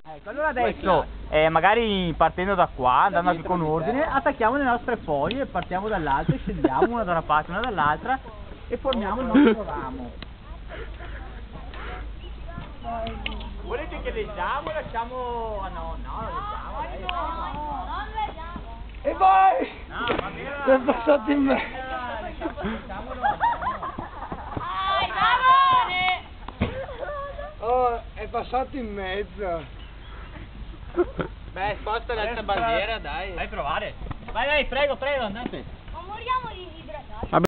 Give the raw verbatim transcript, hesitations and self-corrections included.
Ecco, allora adesso, eh, magari partendo da qua, andando anche con ordine, attacchiamo le nostre foglie, partiamo dall'alto e scendiamo una da una parte e una dall'altra e formiamo il nostro ramo. Volete che leggiamo o lasciamo... Ah no, no, lo leggiamo. Non vediamo. E vai! No, va bene. È passato in me. Dai, Davone! Oh, è passato in mezzo. Beh, sposta l'altra bandiera, dai. Vai a provare. Vai, vai, prego, prego, andate.